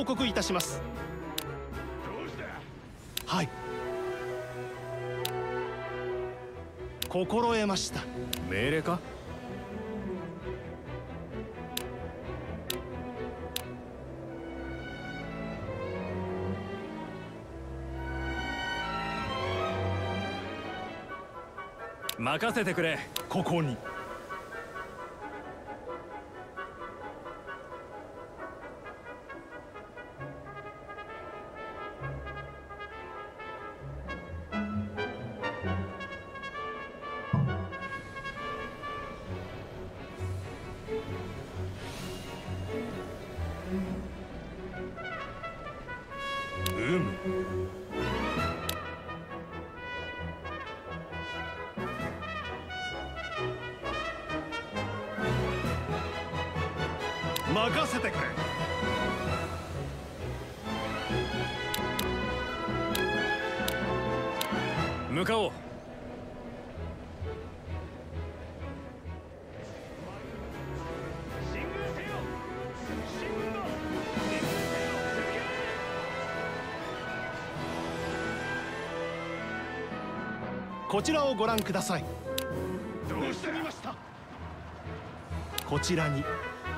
報告いたします。はい、心得ました。 命令か？任せてくれ。 ここに。任せてくれ。 向かおう。 こちらをご覧ください。 どうしてみました？ こちらに。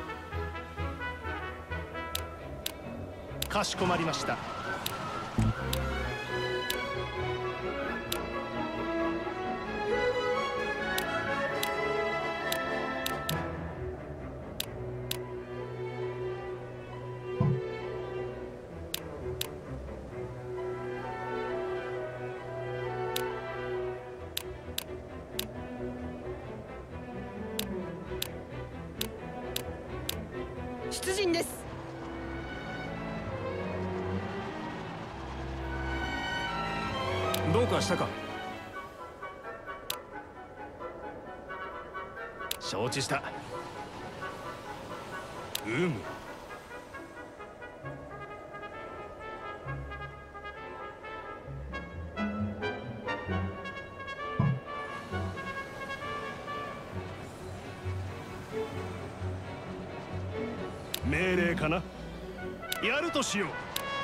かしこまりました。 出陣です。 どうかしたか？ 承知した。命令かな。やるとしよう。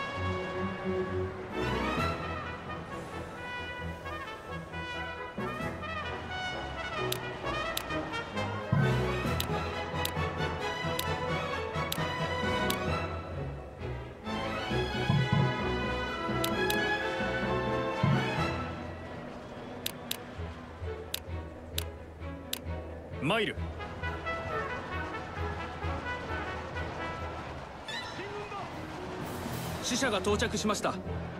参る。死者が到着しました。 攻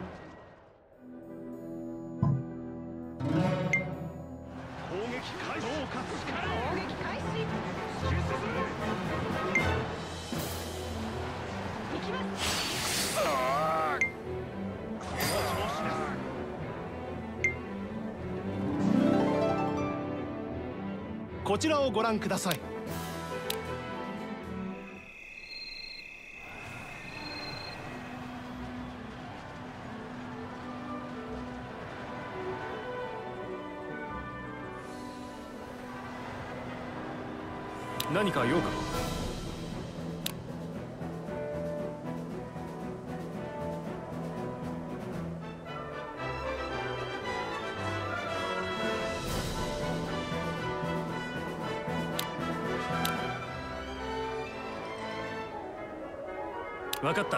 撃開始。 攻撃開始。 突き進め。 行きます。 こちらをご覧ください。 何か用か？分かった。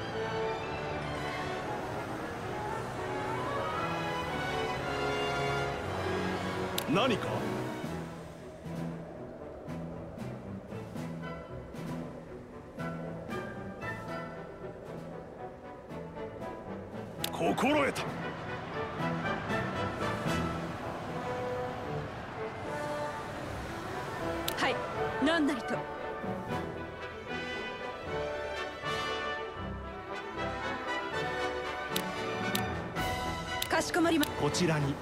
何か？心得た。 はい、何なりと。かしこまりま。 こちらに。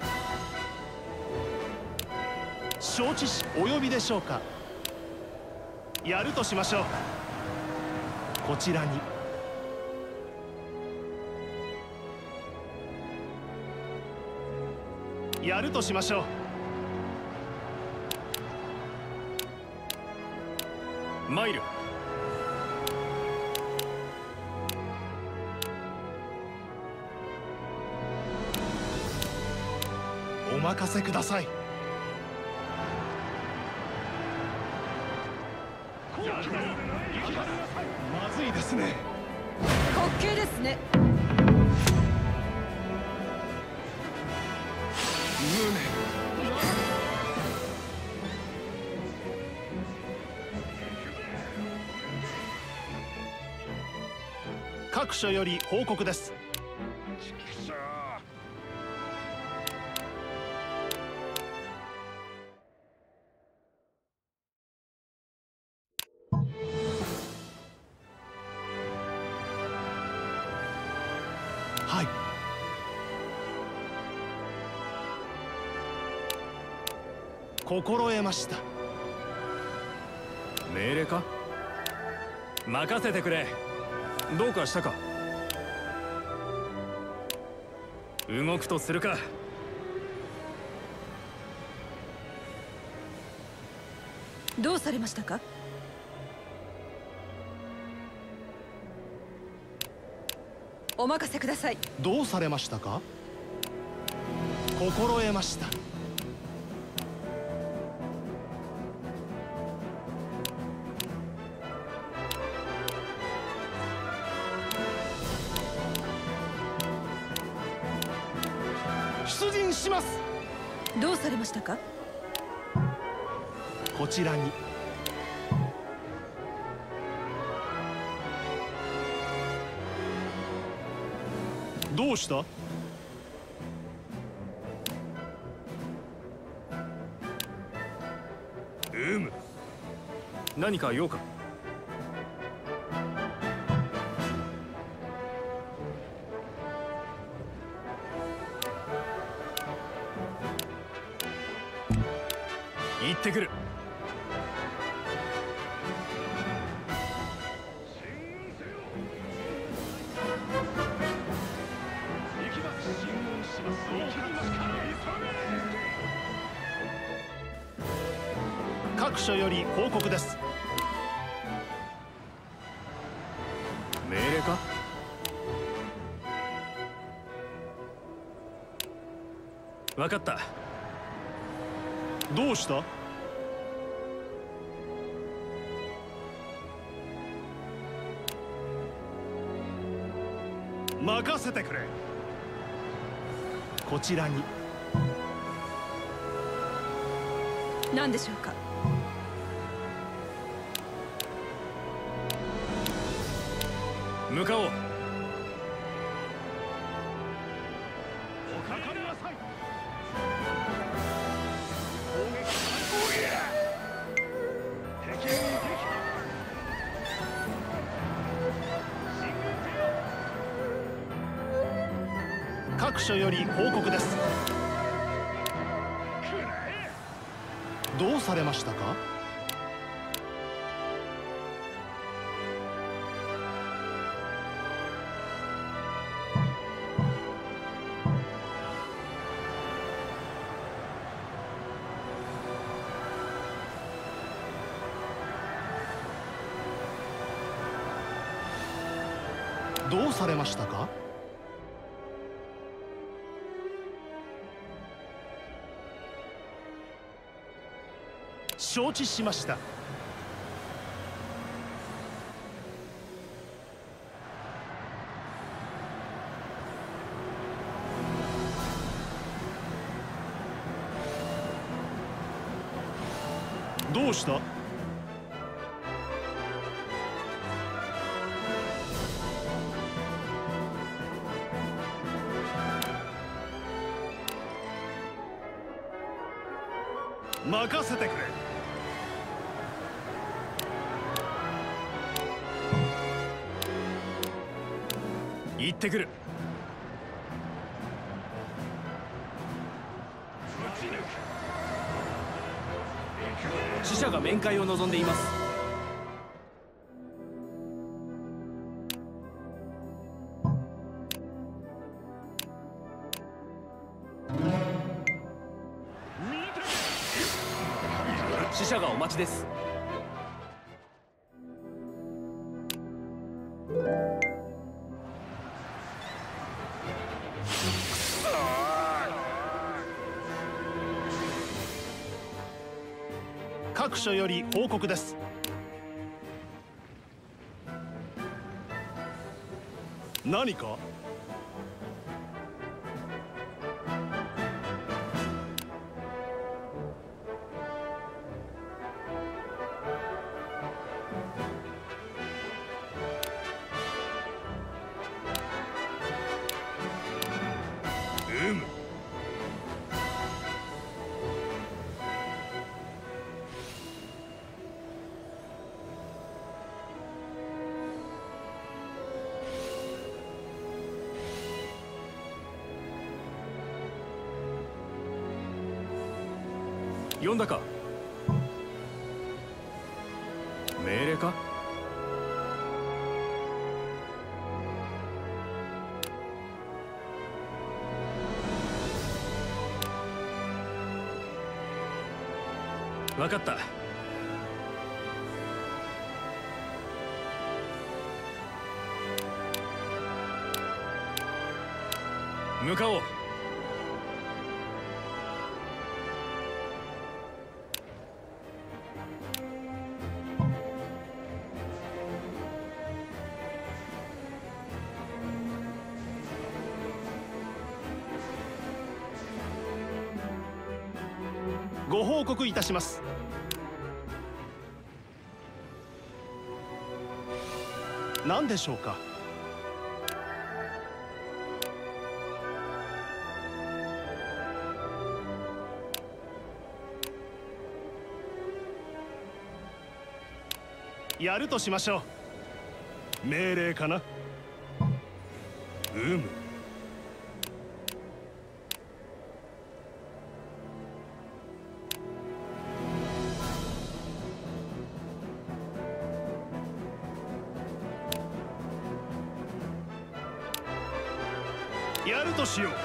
承知し、お呼びでしょうか。やるとしましょう。こちらに。やるとしましょう。 参る。 任せください。まずいですね。 滑稽ですね。 各所より報告です。はい。心得ました。 命令か？任せてくれ。どうかしたか？動くとするか。 どうされましたか？お任せください。 どうされましたか？心得ました。出陣します。 どうされましたか？ こちらに。どうした？ 何か用か？行ってくる。 各所より報告です。 命令か？分かった。 どうした？任せてくれ。こちらに。 何でしょうか？ 向かおう。 おかかりなさい。敵に各所より報告です。どうされましたか？どうされましたか？承知しました。どうした？任せてくれ。 行ってくる。死者が面会を望んでいます。死者がお待ちです。 各所より報告です。何か？ 呼んだか？命令か？分かった。向かおう。 ご報告いたします。何でしょうか？やるとしましょう。命令かな？やるとしよう。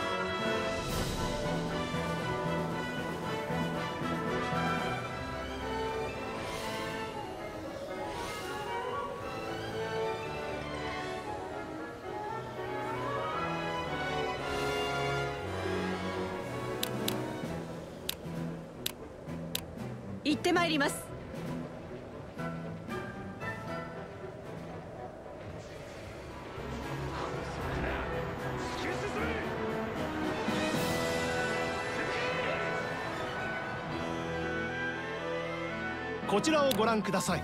行ってまいります。 こちらをご覧ください。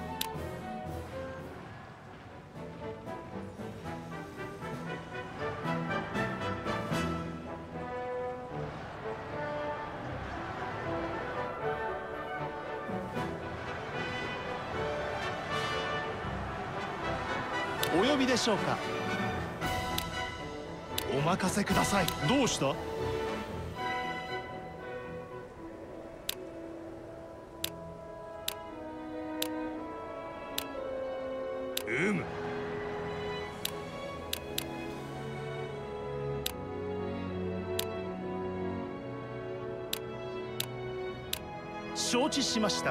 お呼びでしょうか？お任せください。どうした？承知しました。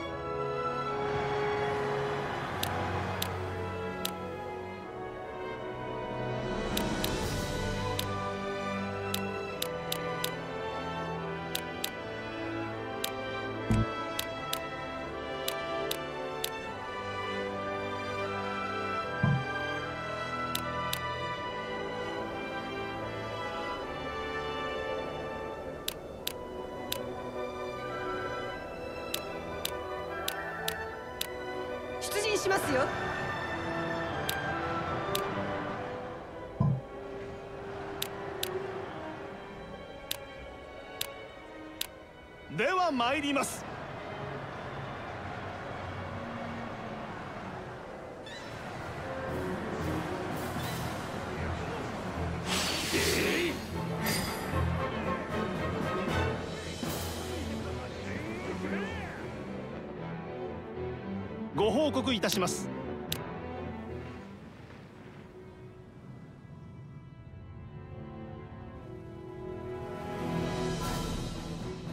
出陣しますよ。 では参ります。ご報告いたします。